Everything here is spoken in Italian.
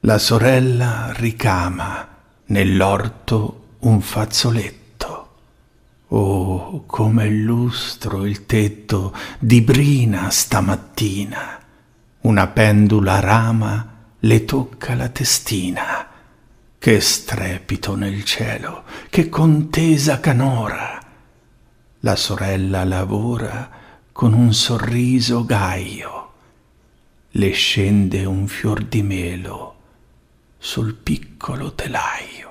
La sorella ricama nell'orto un fazzoletto. Oh, come è lustro il tetto di brina stamattina. Una pendula rama le tocca la testina. Che strepito nel cielo, che contesa canora. La sorella lavora con un sorriso gaio. Le scende un fior di melo sul piccolo telaio.